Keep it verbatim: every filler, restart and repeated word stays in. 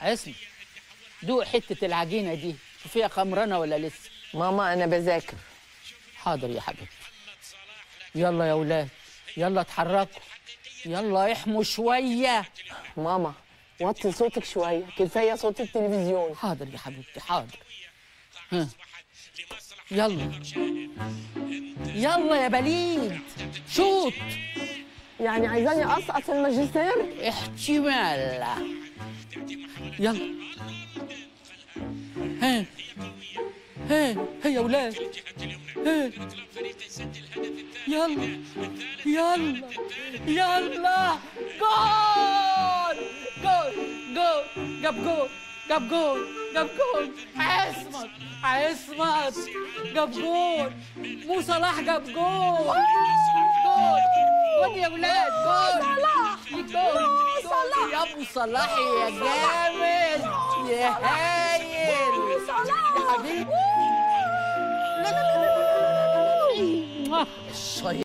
عصمت، دوق حتة العجينة دي، فيها خمرانة ولا لسه؟ ماما أنا بذاكر. حاضر يا حبيبتي. يلا يا ولاد، يلا اتحركوا، يلا احموا شوية. ماما وطي صوتك شوية، كفاية صوت التلفزيون. حاضر يا حبيبتي حاضر. ها يلا يلا يا بليد، شوط. يعني عايزاني أسقط في الماجستير؟ احتمال. يلا ها ها ها يا ولاد، ها يلا يلا يلا. جول جول جول، جاب جول جاب جول جاب جول. عصمت عصمت جاب جول. مو صلاح جاب جول. جول جول يا ولاد، جول صلاح، جول صلاح يا ابو صلاح يا جامد يا هايل يا حبيبي. لا لا لا لا لا لا لا.